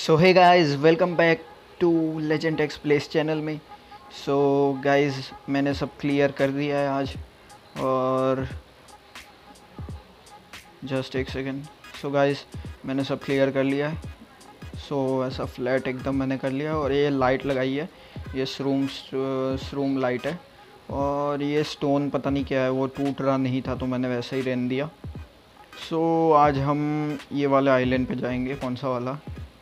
So hey guys, welcome back to legend X place channel में। So guys, मैंने सब clear कर दिया है आज। और जस्ट एक सेकेंड। सो गाइस, मैंने सब क्लियर कर लिया है। ऐसा फ्लैट एकदम मैंने कर लिया। और ये लाइट लगाई है, ये श्रूम लाइट है। और ये स्टोन पता नहीं क्या है, वो टूट रहा नहीं था तो मैंने वैसे ही रहने दिया। आज हम ये वाले आइलैंड पे जाएंगे। कौन सा वाला?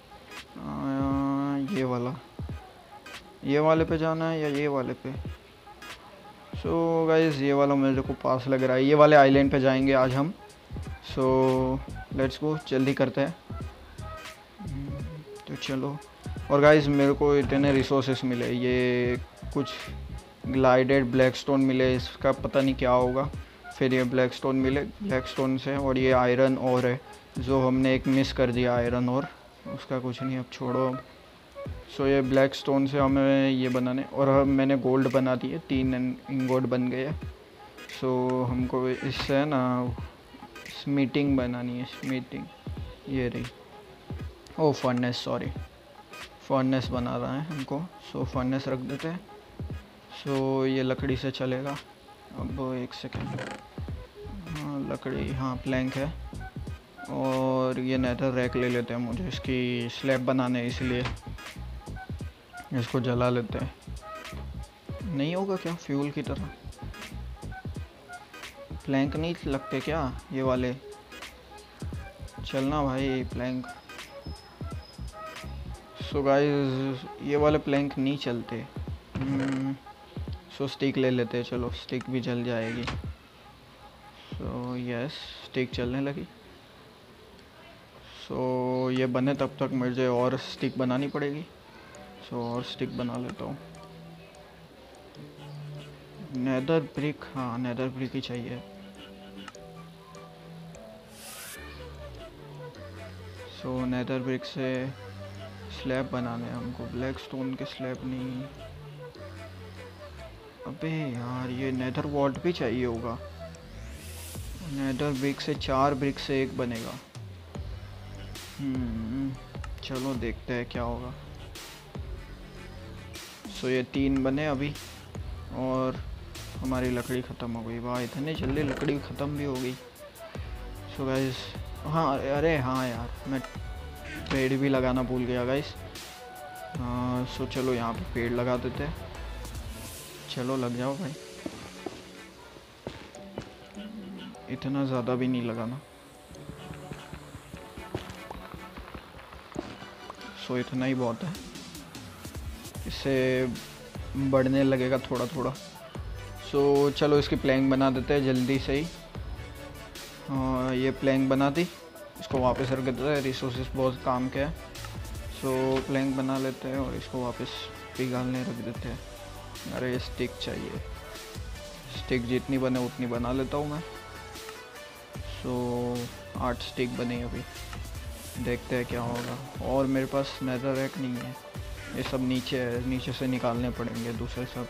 ये वाले पे जाना है या ये वाले पे? गाइस, ये वाला मेरे को पास लग रहा है। ये वाले आइलैंड पे जाएंगे आज हम। लेट्स गो, जल्दी करते हैं। तो चलो। और गाइस, मेरे को इतने रिसोर्सेस मिले, ये कुछ ग्लाइडेड ब्लैक स्टोन मिले, इसका पता नहीं क्या होगा। फिर ये ब्लैक स्टोन मिले, ब्लैक स्टोन से। और ये आयरन और है जो हमने एक मिस कर दिया, आयरन और। उसका कुछ नहीं, अब छोड़ो। ये ब्लैक स्टोन से हमें ये बनाने। और मैंने गोल्ड बना दिए, 3 इंगोट बन गए। हमको इससे ना स्मिटिंग बनानी है। स्मिटिंग ये रही। फर्नेस, सॉरी, फर्नेस बना रहा है हमको। फर्नेस रख देते हैं। ये लकड़ी से चलेगा। अब एक सेकेंड। हाँ, लकड़ी, हाँ प्लैंक है। और ये नेदर रैक ले लेते हैं, मुझे इसकी स्लैब बनाने है, इसलिए इसको जला लेते हैं। नहीं होगा क्या फ्यूल की तरह? प्लैंक नहीं लगते क्या ये वाले? चलना भाई प्लैंक। गाइस, ये वाले प्लैंक नहीं चलते। स्टिक ले लेते हैं। चलो, स्टिक भी जल जाएगी। यस, स्टिक चलने लगी। ये बने तब तक मुझे और स्टिक बनानी पड़ेगी। और स्टिक बना लेता हूँ। नेदर ब्रिक, हाँ नेदर ब्रिक ही चाहिए। नेदर ब्रिक से स्लैब बनाने हमको, ब्लैक स्टोन के स्लैब नहीं। अबे यार, ये नेदर वॉल्ट भी चाहिए होगा। नेदर ब्रिक से 4 ब्रिक से एक बनेगा। चलो देखते हैं क्या होगा। ये 3 बने अभी। और हमारी लकड़ी ख़त्म हो गई। वाह, इतने जल्दी लकड़ी ख़त्म भी हो गई। गाइस, हाँ अरे हाँ यार, मैं पेड़ भी लगाना भूल गया गाइस। चलो यहाँ पे पेड़ लगा देते हैं। चलो लग जाओ भाई, इतना ज़्यादा भी नहीं लगाना। इतना ही बहुत है, इससे बढ़ने लगेगा थोड़ा थोड़ा। चलो इसकी प्लैंक बना देते हैं जल्दी से ही। ये प्लैंक बना दी, इसको वापस रख देते हैं। रिसोर्सेस बहुत काम के है। प्लैंक बना लेते हैं और इसको वापस पिघालने रख देते हैं। अरे स्टिक चाहिए, स्टिक जितनी बने उतनी बना लेता हूँ मैं। 8 स्टिक बने अभी, देखते हैं क्या होगा। और मेरे पास नेदर रैक नहीं है, ये सब नीचे है, नीचे से निकालने पड़ेंगे दूसरे सब।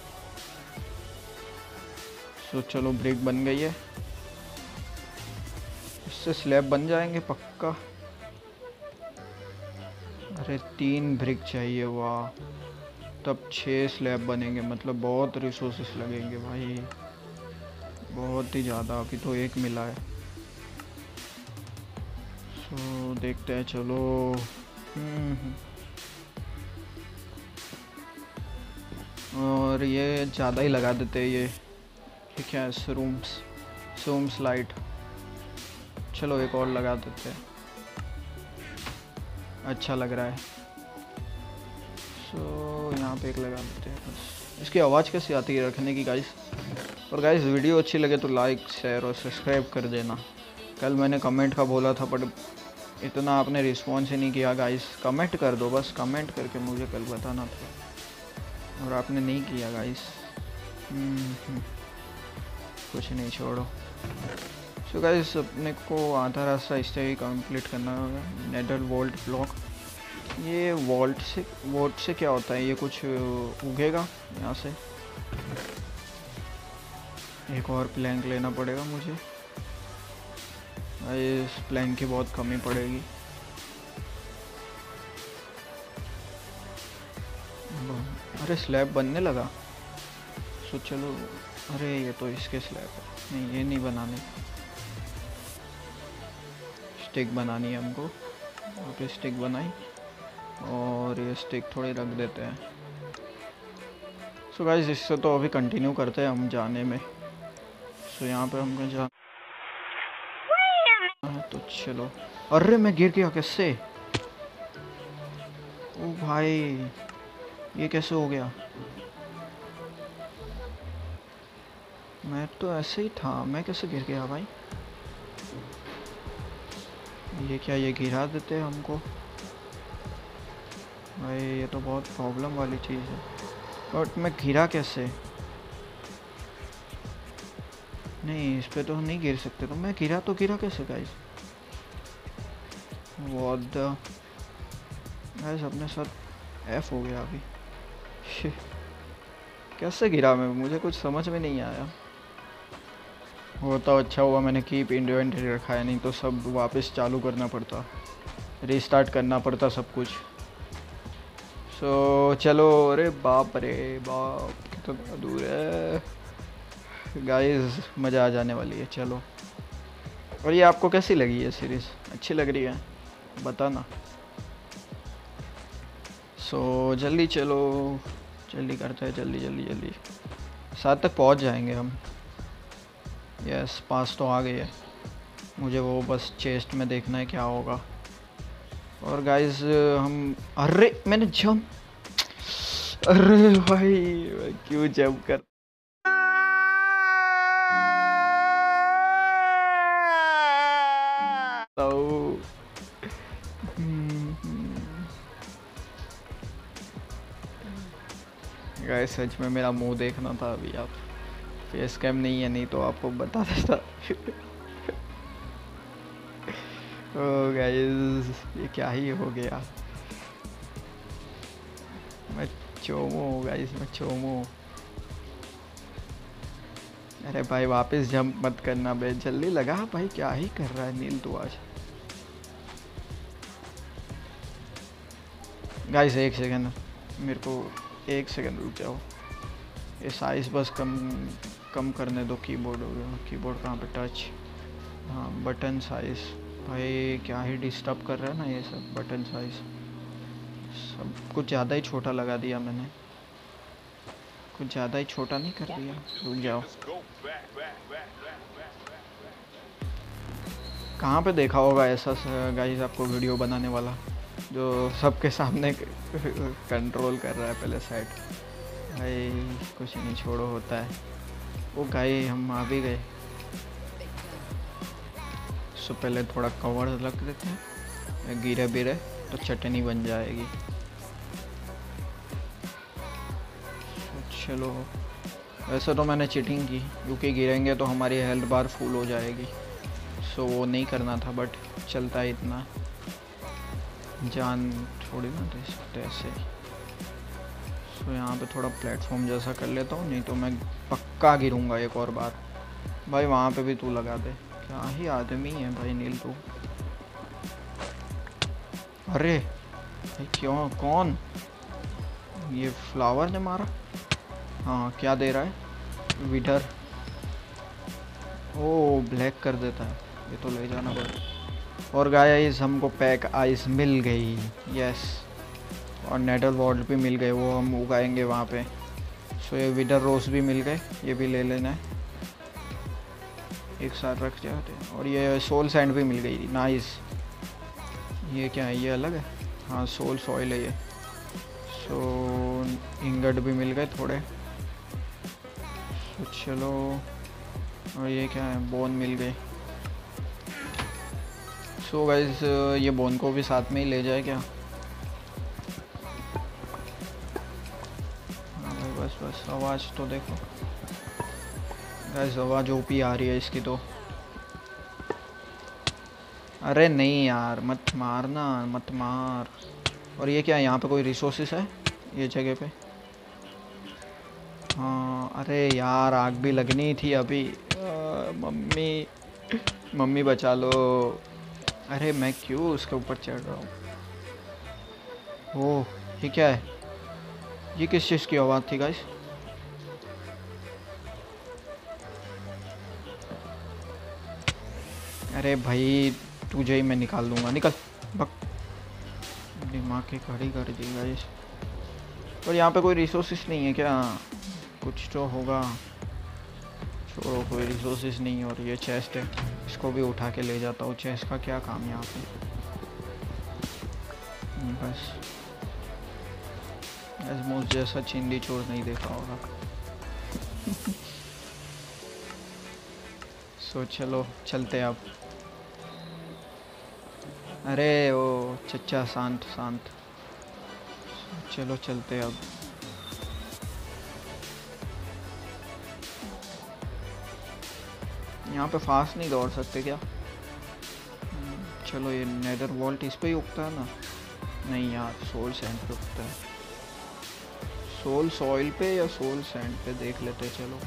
चलो, ब्रिक बन गई है, इससे स्लैब बन जाएंगे पक्का। अरे 3 ब्रिक चाहिए, वाह, तब 6 स्लैब बनेंगे। मतलब बहुत रिसोर्सेस लगेंगे भाई, बहुत ही ज़्यादा। अभी तो 1 मिला है। देखते हैं, चलो। और ये ज़्यादा ही लगा देते हैं। ये क्या है? Shrooms light. चलो एक और लगा देते हैं, अच्छा लग रहा है। यहाँ पे एक लगा देते हैं बस। इसकी आवाज़ कैसी आती है रखने की गाइस? और गाइस, वीडियो अच्छी लगे तो लाइक, शेयर और सब्सक्राइब कर देना। कल मैंने कमेंट का बोला था, बट इतना आपने रिस्पॉन्स ही नहीं किया गाइस। कमेंट कर दो बस, कमेंट करके मुझे कल बताना था, और आपने नहीं किया गाइस। कुछ नहीं, छोड़ो। गाइस, अपने को आधा रास्ता इससे ही कंप्लीट करना होगा। नेदर वॉल्ट ब्लॉक, ये वॉल्ट से क्या होता है? ये कुछ उगेगा यहाँ से। एक और प्लैंक लेना पड़ेगा मुझे, इस प्लैंक की बहुत कमी पड़ेगी। अरे स्लैब बनने लगा। सो चलो, अरे ये तो इसके स्लैब है, नहीं ये नहीं बनाने, स्टिक बनानी है हमको। ओके स्टिक बनाई और ये स्टिक थोड़ी रख देते हैं। सो गाइस इससे तो अभी कंटिन्यू करते हैं हम जाने में। सो यहाँ पे हमको जा तो चलो। अरे मैं गिर गया कैसे? ओ भाई ये कैसे हो गया? मैं तो ऐसे ही था, मैं कैसे गिर गया भाई? ये क्या, ये गिरा देते हैं हमको भाई, ये तो बहुत प्रॉब्लम वाली चीज़ है। बट मैं गिरा कैसे? नहीं इस पे तो हम नहीं गिर सकते, तो मैं गिरा तो गिरा कैसे गाइस? व्हाट द गाइस, अपने साथ एफ हो गया अभी। कैसे गिरा मैं, मुझे कुछ समझ में नहीं आया। वो तो अच्छा हुआ मैंने कीप इन्वेंटरी रखा है, नहीं तो सब वापस चालू करना पड़ता, रीस्टार्ट करना पड़ता सब कुछ। सो चलो। अरे बाप रे बाप, कितना दूर है गाइस, मज़ा आ जाने वाली है। चलो। और ये आपको कैसी लगी है सीरीज़? अच्छी लग रही है? बताना। सो जल्दी चलो, जल्दी करते हैं, जल्दी जल्दी जल्दी 7 तक पहुंच जाएंगे हम। यस 5 तो आ गई है। मुझे वो बस चेस्ट में देखना है क्या होगा। और गाइस हम, अरे मैंने जंप, अरे भाई मैं क्यों जंप कर, गाइस सच में मेरा मुंह देखना था अभी। आप फेस कैम नहीं है, नहीं तो आपको बता देता। ओ गाइस ये क्या ही हो गया, मैं चोमू हूँ गाइस, मैं चोमू। अरे भाई वापस जंप मत करना बे, जल्दी लगा भाई, क्या ही कर रहा है नील तू आज। गाइस एक सेकंड, मेरे को 1 सेकंड रुक जाओ। ये साइज़ बस कम करने दो कीबोर्ड। कीबोर्ड कहाँ पे, टच, हाँ बटन साइज़। भाई क्या ही डिस्टर्ब कर रहा है ना ये सब, बटन साइज़ सब कुछ ज़्यादा ही छोटा लगा दिया मैंने, कुछ ज़्यादा ही छोटा नहीं कर दिया? रुक जाओ, कहाँ पे देखा होगा ऐसा गाइस आपको वीडियो बनाने वाला जो सबके सामने कंट्रोल कर रहा है पहले साइड। भाई कुछ नहीं, छोड़ो होता है। वो गाय हम आ भी गए। सो पहले थोड़ा कवर रख देते हैं, गिरे बिरे तो चटनी बन जाएगी। चलो वैसे तो मैंने चीटिंग की, क्योंकि गिरेंगे तो हमारी हेल्थ बार फुल हो जाएगी। सो वो नहीं करना था, बट चलता है इतना, जान थोड़ी ना दे सकते ऐसे। सो यहाँ पे थोड़ा प्लेटफॉर्म जैसा कर लेता हूँ, नहीं तो मैं पक्का गिरूँगा एक और बार। भाई वहाँ पे भी तू लगा दे, क्या ही आदमी है भाई नील तू। अरे भाई क्यों, कौन ये फ्लावर ने मारा? हाँ क्या दे रहा है विडर? ओ ब्लैक कर देता है, ये तो ले जाना पड़ेगा। और गाइस हमको पैक आइस मिल गई, यस, और नेडल वॉर्ड भी मिल गए, वो हम उगाएंगे वहाँ पे। सो ये विडर रोज भी मिल गए, ये भी ले लेना है, एक साथ रख जाते हैं। और ये सोल सैंड भी मिल गई, नाइस। ये क्या है, ये अलग है? हाँ सोल सॉइल है ये। सो इंगट भी मिल गए थोड़े। तो चलो, और ये क्या है, बोन मिल गई। सो गाइस ये बोन को भी साथ में ही ले जाए क्या? हाँ भाई बस बस, आवाज़ तो देखो गाइस, आवाज़ ओपी आ रही है इसकी तो। अरे नहीं यार मत मारना, मत मार। और ये क्या है, यहाँ पे कोई रिसोर्सेस है ये जगह पे? हाँ अरे यार आग भी लगनी थी अभी। मम्मी मम्मी बचा लो। अरे मैं क्यों उसके ऊपर चढ़ रहा हूँ? ओह ये क्या है? ये किस चीज़ की आवाज़ थी गाइस? अरे भाई तुझे ही मैं निकाल दूंगा, निकल बक। दिमाग की खड़ी कर दी गाइस। और यहाँ पे कोई रिसोर्सेस नहीं है क्या? कुछ तो होगा। छोड़ो, कोई रिसोर्सेस नहीं। और ये चेस्ट है, इसको भी उठा के ले जाता हूँ। चेस्ट का क्या काम यहाँ पे? बस एजमोस जैसा चिंदी चोर नहीं देखा होगा। सो चलो चलते अब। अरे ओ चचा शांत शांत। चलो चलते अब। यहाँ पे फास्ट नहीं दौड़ सकते क्या? चलो, ये नेदर वॉल्ट इस पे ही उगता है ना? नहीं यार, सोल सैंड पे उगता है। सोल सॉइल पे या सोल सैंड पे देख लेते चलो।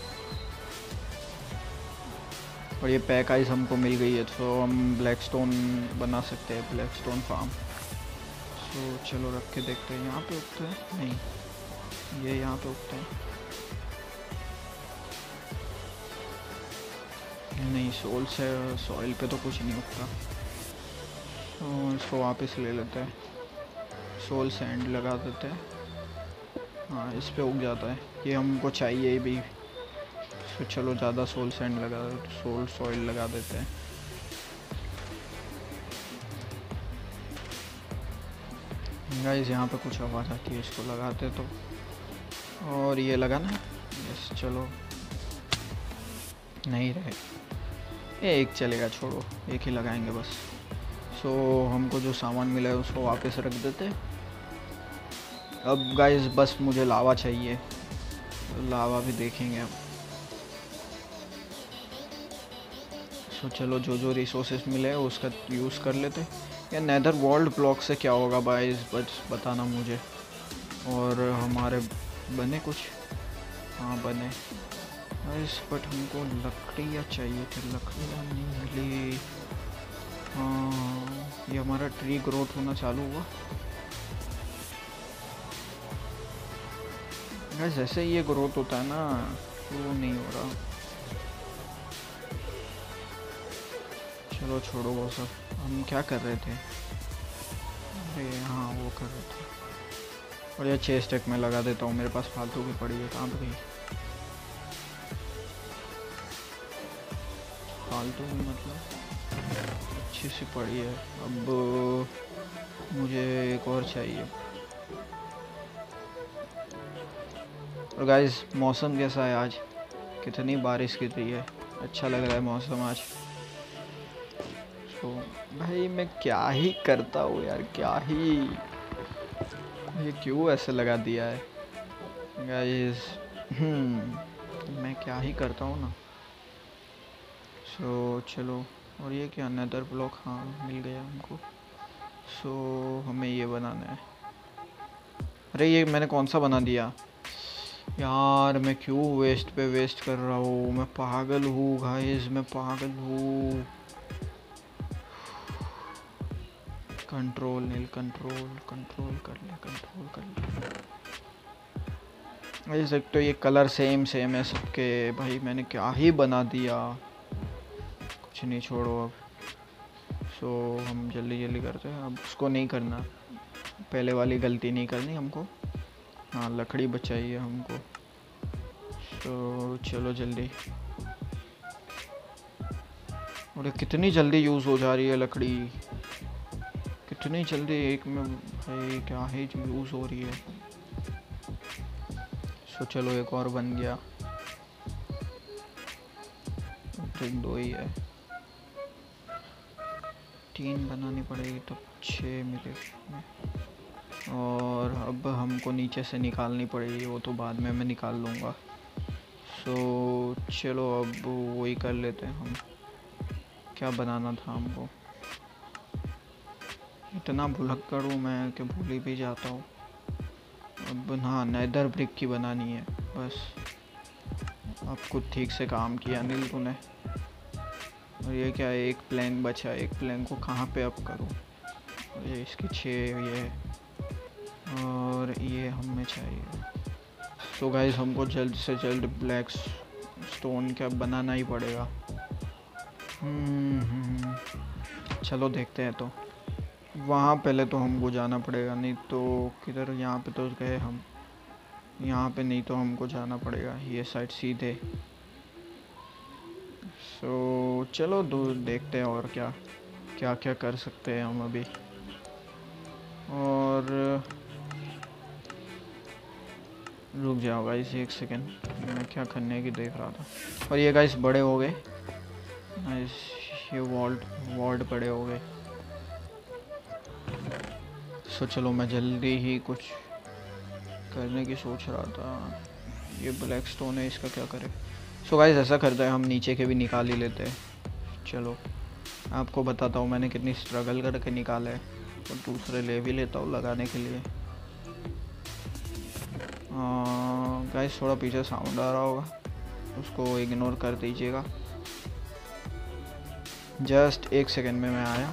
और ये पैक आइस हमको मिल गई है, तो हम ब्लैकस्टोन बना सकते हैं, ब्लैकस्टोन फार्म। तो चलो रख के देखते हैं। यहाँ पे उगता है? नहीं, ये यहाँ पे उगता है। नहीं, सोल से सॉइल पे तो कुछ नहीं उगता। तो इसको वापस ले लेते हैं, सोल सैंड लगा देते हैं। हाँ, इस पे उग जाता है, ये हमको चाहिए भी। तो चलो ज़्यादा सोल सैंड लगा, सोल सॉइल लगा देते हैं। गाइस यहाँ पे कुछ आवाज़ आती है, इसको लगाते तो। और ये लगाना है? यस, चलो। नहीं रहे, एक चलेगा, छोड़ो, एक ही लगाएंगे बस। सो हमको जो सामान मिला है उसको वापस रख देते। अब गाइस बस मुझे लावा चाहिए, लावा भी देखेंगे अब। सो चलो, जो जो रिसोर्सेस मिले उसका यूज़ कर लेते। या नेदर वर्ल्ड ब्लॉक से क्या होगा गाइस, बस बताना मुझे। और हमारे बने कुछ? हाँ बने गाइस, बट हमको लकड़ियाँ चाहिए थे, लकड़ियाँ नहीं मिली। हाँ, ये हमारा ट्री ग्रोथ होना चालू हुआ गाइस। जैसे ये ग्रोथ होता है ना, वो नहीं हो रहा। चलो छोड़ो वो सब। हम क्या कर रहे थे? अरे हाँ, वो कर रहे थे। और ये चेस्ट एक में लगा देता हूँ, मेरे पास फालतू की पड़ी है। कहाँ पे गई फालतू की? मतलब अच्छी सी पड़ी है। अब मुझे एक और चाहिए। और गाइस मौसम कैसा है आज? कितनी बारिश गिर रही है, अच्छा लग रहा है मौसम आज। तो भाई मैं क्या ही करता हूँ यार, क्या ही। ये क्यों ऐसे लगा दिया है गाइस? मैं क्या ही करता हूँ ना। सो चलो। और ये क्या, नेदर ब्लॉक? हाँ मिल गया हमको। सो हमें ये बनाना है। अरे ये मैंने कौन सा बना दिया यार? मैं क्यों वेस्ट पे वेस्ट कर रहा हूँ? मैं पागल हूँ गाइस, मैं पागल हूँ। कंट्रोल नील, कंट्रोल कंट्रोल कर ले, कंट्रोल कर ले। एक तो ये कलर सेम सेम है सबके। भाई मैंने क्या ही बना दिया। कुछ नहीं, छोड़ो अब। सो हम जल्दी जल्दी करते हैं, अब उसको नहीं करना, पहले वाली गलती नहीं करनी हमको। हाँ, लकड़ी बचाइए हमको। तो चलो जल्दी। और कितनी जल्दी यूज़ हो जा रही है लकड़ी, कितनी जल्दी एक में भाई, क्या ही यूज़ हो रही है। सो चलो, एक और बन गया। तो 2 ही है, 3 बनानी पड़ेगी तब 6 मिलेगा। और अब हमको नीचे से निकालनी पड़ेगी, वो तो बाद में मैं निकाल लूँगा। सो चलो अब वही कर लेते हैं हम। क्या बनाना था हमको? इतना भुलक्कड़ हूँ मैं कि भूल ही भी जाता हूँ। अब हाँ, नेदर ब्रिक की बनानी है बस। अब कुछ ठीक से काम किया नील तूने। और ये क्या, एक प्लैंक बचा, एक प्लैंक को कहाँ पे अप करूँ? ये इसकी 6 ये और ये हमें चाहिए। सो गाइस हमको जल्द से जल्द ब्लैक स्टोन क्या बनाना ही पड़ेगा। चलो देखते हैं। तो वहाँ पहले तो हमको जाना पड़ेगा, नहीं तो किधर, यहाँ पे तो गए हम, यहाँ पे नहीं तो हमको जाना पड़ेगा ये साइड सीधे। सो चलो देखते हैं और क्या क्या क्या कर सकते हैं हम अभी। और रुक जाओ गाइस एक सेकेंड, मैं क्या करने की देख रहा था। और ये गाइस बड़े हो गए, नाइस, ये वॉल्ड बड़े हो गए। सो चलो मैं जल्दी ही कुछ करने की सोच रहा था। ये ब्लैक स्टोन है, इसका क्या करें। सो गाइस ऐसा करते हैं, हम नीचे के भी निकाल ही लेते हैं। चलो आपको बताता हूँ मैंने कितनी स्ट्रगल करके निकाला है, और दूसरे ले भी लेता हूँ लगाने के लिए। गाइस थोड़ा पीछे साउंड आ रहा होगा, उसको इग्नोर कर दीजिएगा। जस्ट एक सेकेंड में मैं आया।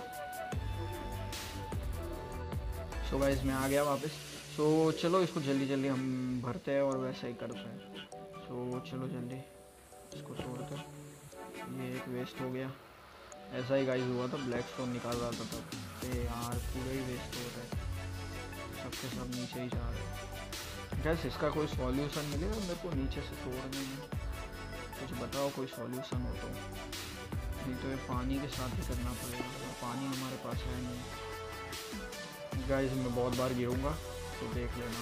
सो गाइस मैं आ गया वापस। सो चलो इसको जल्दी जल्दी हम भरते हैं और वैसे ही करते हैं। सो चलो जल्दी इसको तोड़ते हैं। ये एक वेस्ट हो गया। ऐसा ही गाइस हुआ था, ब्लैक स्टोन निकाल रहा था तब। यार पूरा ही वेस्ट हो रहा है, सबके सब नीचे ही जा रहे हैं। गैस इसका कोई सॉल्यूशन मिलेगा मेरे को नीचे से तोड़ने में? कुछ बताओ कोई सॉल्यूशन हो तो, नहीं तो ये पानी के साथ ही करना पड़ेगा। पानी हमारे पास है नहीं। गाइस मैं बहुत बार गिरूंगा तो देख लेना,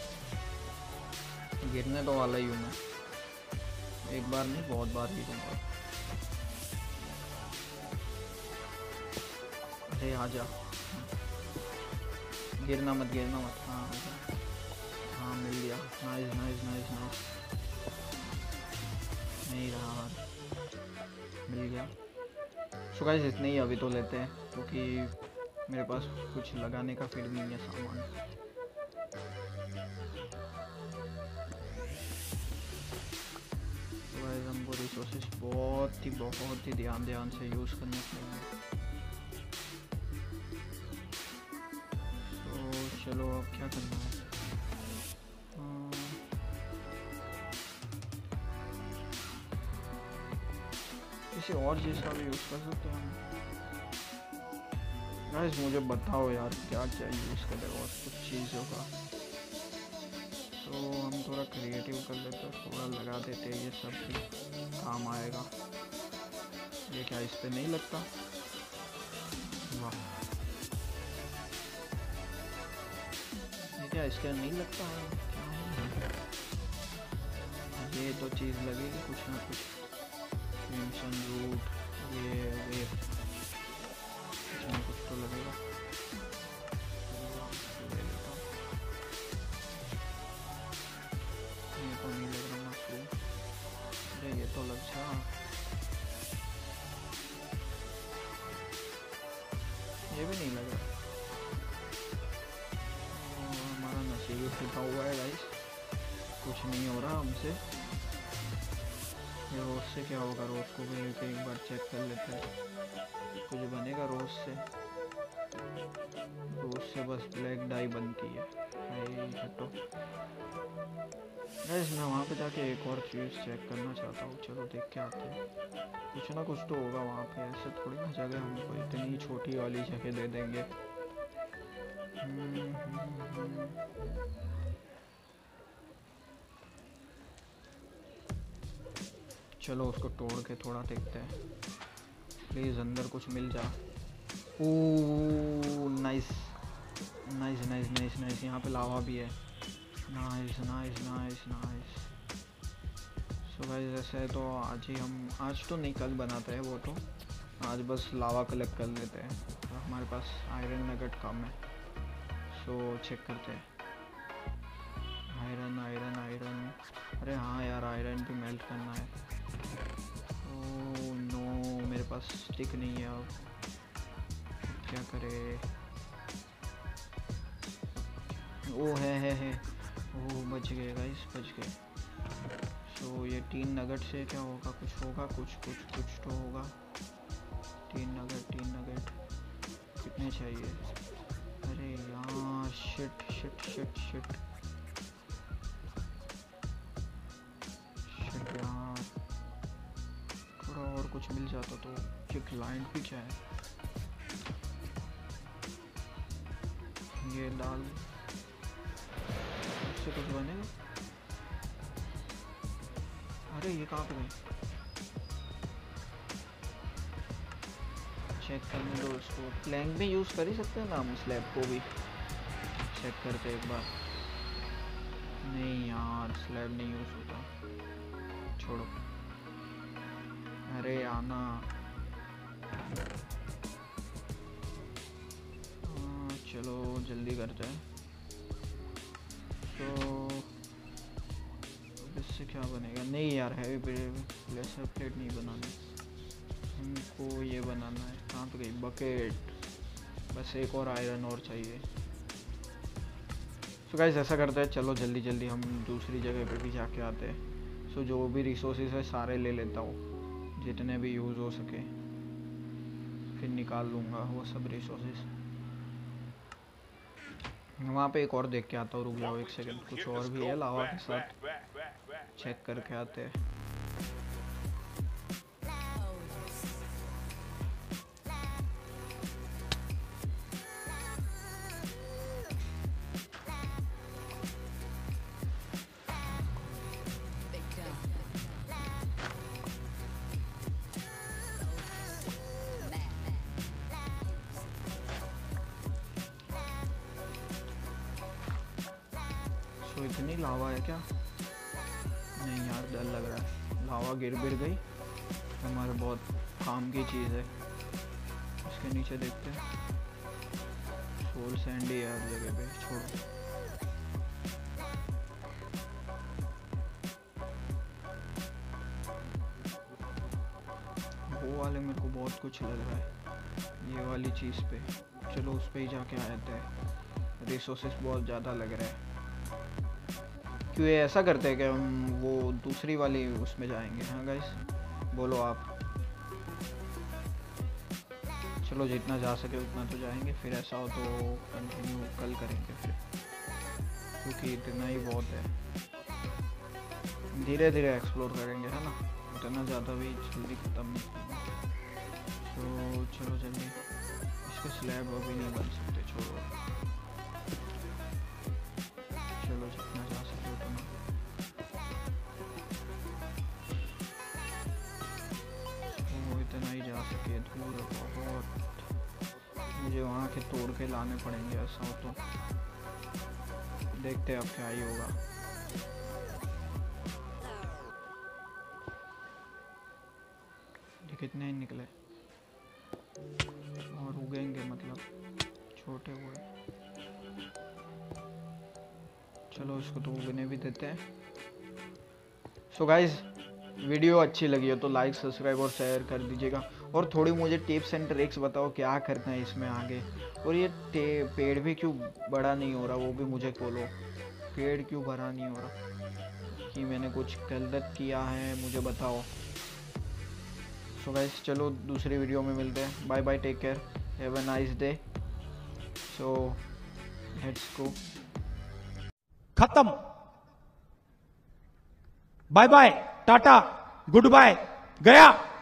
गिरने तो वाला ही हूँ मैं, एक बार नहीं बहुत बार गिरूंगा। अरे आजा, गिरना मत गिरना मत। हाँ हाँ मिल गया, नाइस नाइस नाइस नाइस। नहीं रहा, मिल गया। सो गाइस इतने ही अभी तो लेते हैं, क्योंकि मेरे पास कुछ लगाने का फिर नहीं है सामान। तो गाइस हमको रिसोर्सेज बहुत ही ध्यान से यूज़ करने चाहिए। तो चलो अब क्या करना है। किसी और चीज़ का भी यूज़ कर सकते हैं हम। गाइस मुझे बताओ यार क्या क्या यूज़ करें और कुछ चीज़ों का। तो हम थोड़ा क्रिएटिव कर लेते हैं, थोड़ा लगा देते हैं, ये सब भी काम आएगा। ये क्या इस पे नहीं लगता? वाह, ये क्या इसके नहीं लगता है? ये तो चीज़ लगेगी कुछ ना कुछ, क्रिम्सन रूट, ये कुछ ना कुछ तो लगेगा। ये तो नहीं लग रहा मशरूम, अरे ये तो लग जा। ये भी नहीं लग रहा। हमारा नसीब ही फूटा हुआ है गाइस, कुछ नहीं हो रहा हमसे। ये रोज से क्या होगा, रोज को भी लेके एक बार चेक कर लेते हैं, कुछ बनेगा रोज से? रोज से बस ब्लैक डाई बनती है। हटो गाइस, मैं वहाँ पे जाके एक और चीज़ चेक करना चाहता हूँ। चलो देख के आते हैं, कुछ ना कुछ तो होगा वहाँ पे। ऐसे थोड़ी ना जगह हमको इतनी छोटी वाली जगह दे देंगे। चलो उसको तोड़ के थोड़ा देखते हैं, प्लीज़ अंदर कुछ मिल जा। Oh nice nice nice nice nice, यहाँ पे लावा भी है। Nice nice nice nice. So guys ऐसे तो आज तो नहीं कल बनाते हैं वो तो, आज बस लावा कलेक्ट कर लेते हैं। तो हमारे पास आयरन नगेट कम है, सो चेक करते हैं। आयरन आयरन आयरन, अरे हाँ यार आयरन भी मेल्ट करना है। ओह नो, मेरे पास स्टिक नहीं है, अब क्या करे। ओ है ओ बच गए गाइस, बच गए। सो ये 3 नगेट से क्या होगा, कुछ होगा, कुछ तो होगा। 3 नगेट कितने चाहिए? अरे यार shit shit shit shit shit यार, थोड़ा और कुछ मिल जाता तो। ये क्लाइंट भी क्या है, ये डाल, इससे कुछ बनेगा? अरे ये कहाँ पे गई? चेक करने दो इसको। प्लैंक भी यूज़ कर ही सकते हैं ना हम, स्लैब को भी चेक करते एक बार। नहीं यार, स्लैब नहीं यूज़ होता, छोड़ो। अरे आना, चलो जल्दी करते हैं। तो इससे क्या बनेगा? नहीं यार, हैवी प्रेशर प्लेट नहीं बनानी हमको, ये बनाना है। कहाँ पे गई बकेट? बस एक और आयरन और चाहिए। सो गाइस ऐसा करते हैं, चलो जल्दी जल्दी हम दूसरी जगह पे भी जाके आते हैं। सो जो भी रिसोर्सेज है सारे ले लेता हूँ, जितने भी यूज़ हो सके, फिर निकाल लूँगा वो सब रिसोर्सेज। वहाँ पे एक और देख के आता हूँ, रुक जाओ एक सेकंड। कुछ और भी है लावा के साथ, चेक करके आते हैं। तो इतनी लावा है क्या? नहीं यार, डर लग रहा है, लावा गिर गई। हमारे बहुत काम की चीज़ है। इसके नीचे देखते हैं, सोल सैंडी है हर जगह पे, छोड़ो। वो वाले मेरे को बहुत कुछ लग रहा है, ये वाली चीज़ पे। चलो उस पे ही जाके आते हैं। रिसोर्सेस बहुत ज़्यादा लग रहा है। क्यों ये ऐसा करते हैं कि हम वो दूसरी वाली उसमें जाएंगे? हाँ गाइस, बोलो आप। चलो जितना जा सके उतना तो जाएंगे, फिर ऐसा हो तो कंटिन्यू कल करेंगे फिर, क्योंकि इतना ही बहुत है। धीरे धीरे एक्सप्लोर करेंगे, है ना, इतना ज़्यादा भी जल्दी ख़त्म नहीं करेंगे। तो चलो जल्दी, इसके स्लैब अभी नहीं बन सकते, छोड़ो। चलो जितना जा सके उतना। तो इतना ही जा सके, दूर बहुत, मुझे वहाँ के तोड़ के लाने पड़ेंगे। ऐसा हो तो देखते हैं अब क्या ही होगा। ये कितने निकले और उगेंगे, मतलब छोटे हुए। चलो इसको तो उगने भी देते हैं। सो गाइज, वीडियो अच्छी लगी हो तो लाइक, सब्सक्राइब और शेयर कर दीजिएगा। और थोड़ी मुझे टिप्स एंड ट्रिक्स बताओ, क्या करना है इसमें आगे। और ये पेड़ भी क्यों बड़ा नहीं हो रहा, वो भी मुझे खोलो। पेड़ क्यों बड़ा नहीं हो रहा, कि मैंने कुछ गलत किया है, मुझे बताओ। सो गाइस, चलो दूसरी वीडियो में मिलते हैं। Bye bye, take care, have a nice day. So let's go. खत्म। बाय बाय, टाटा, गुड बाय, गया।